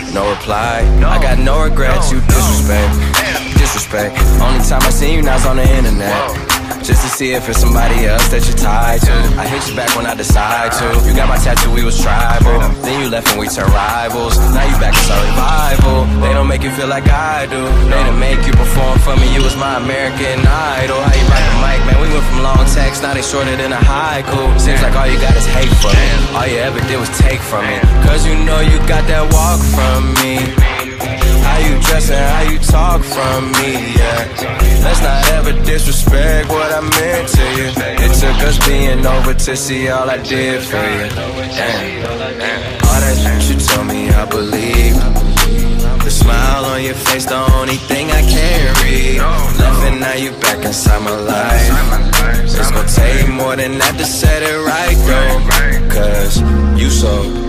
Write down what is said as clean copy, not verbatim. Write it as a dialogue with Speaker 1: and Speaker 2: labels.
Speaker 1: no reply. I got no regrets, you disrespect. Only time I seen you now's on the internet, just to see if it's somebody else that you're tied to. I hit you back when I decide to. You got my tattoo, we was tribal. Then you left and we turned rivals. Now you back, it's our revival. They don't make you feel like I do. They didn't make you perform for me, you was my American Idol. How you rock the mic, man? We went from long text, now they shorter than a haiku. Seems like all you got is hate for me. All you ever did was take from me. Cause you know you got that walk from me. How you dress and how you talk from me, yeah. Let's not ever disrespect what I meant to you. It took us being over to see all I did for you. Damn. All that shit you told me I believe. The smile on your face, the only thing I can't read. Left and now you back inside my life. It's gonna take more than that to set it right, though. Cause you so